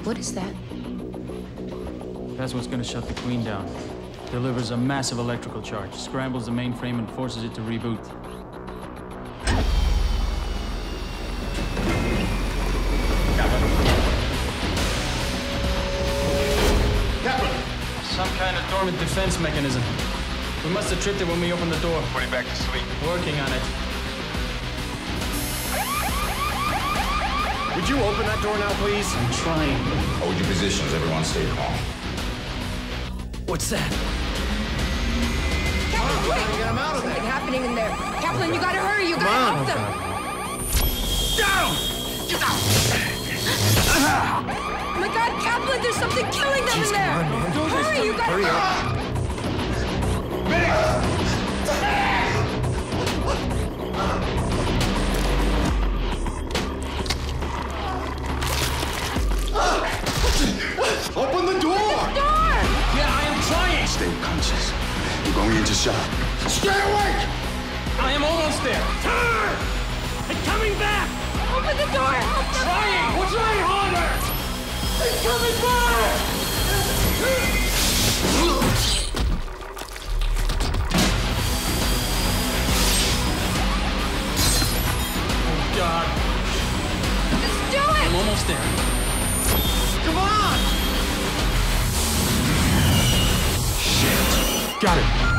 What is that? That's what's gonna shut the Queen down. Delivers a massive electrical charge, scrambles the mainframe and forces it to reboot. Kaplan! Some kind of dormant defense mechanism. We must have tripped it when we opened the door. Put him back to sleep. Working on it. Would you open that door now, please? I'm trying. Hold your positions, everyone stay calm. What's that? Kaplan, quick! Get him out of Something there! happening in there. Kaplan, you gotta hurry. You gotta help them. Down! Get out! Oh my God, Kaplan, there's something killing them in there. Hurry, you gotta... Hurry up! Open the door! Door! Yeah, I am trying! Stay conscious. You're going into shock. Stay awake! I am almost there! Turn! I'm coming back! Open the door! Help them! Trying! We'll try harder! He's coming back! Oh, God. Let's do I'm it! almost there. Come on! Got it.